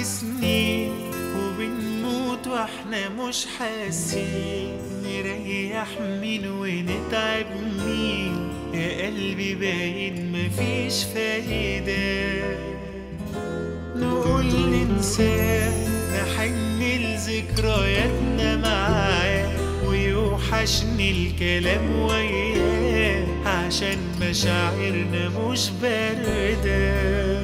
سنين وبنموت واحنا مش حاسين، نريح مين ونتعب مين؟ يا قلبي باين مفيش فايدة. نقول ننساه، نحن لذكرياتنا معاه، ويوحشني الكلام وياه، عشان مشاعرنا مش باردة.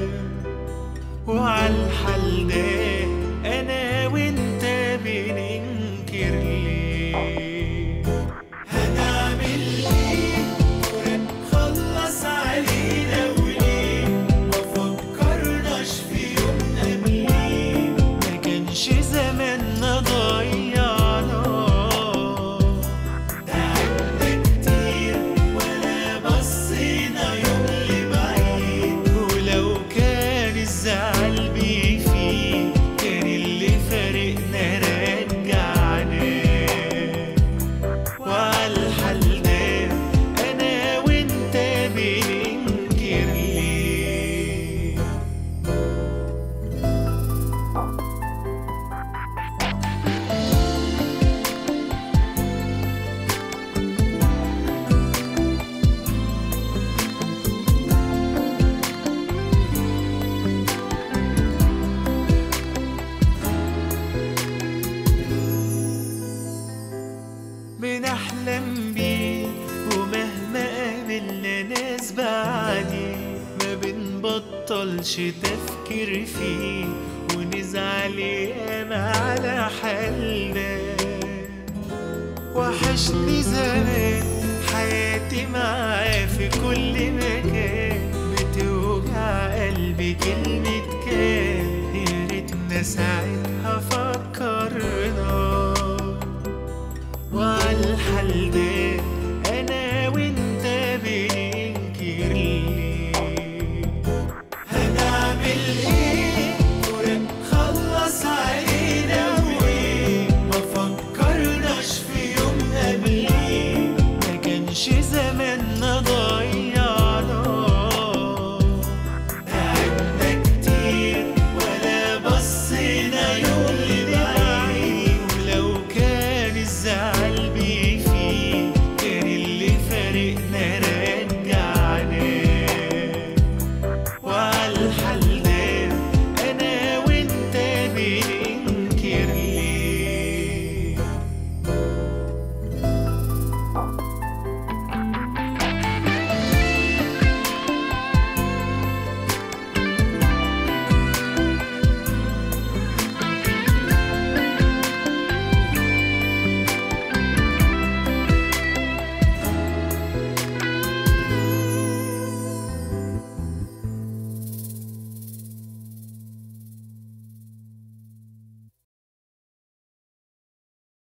وعالحال ده انا وانت بننكر ليه؟ هنعمل ايه؟ فراق خلص علينا وليه؟ ما فكرناش في يوم قبليه، ما كانش زماننا ضيعنا، تعبنا كتير ولا بصينا يوم لبعيد. ولو كان الزعل بيفيد كان اللي فارقنا رجعناه. وعالحال ده انا وانت بننكر ليه؟ بنحلم بيه ومهما قابلنا ناس بعديه، ما بنبطلش تفكير فيه، ونزعل ياما على حالنا. وحشني زمان حياتي معاه في كل مكان، بتوجع قلبي كلمة كان، يا ريتنا ساعتها فكرنا. وعالحال ده انا وانت بننكر ليه؟ هنعمل ايه؟ فراق خلص علينا وايه؟ ما فكرناش في يوم قبليه، ما كانش زماننا ضايع.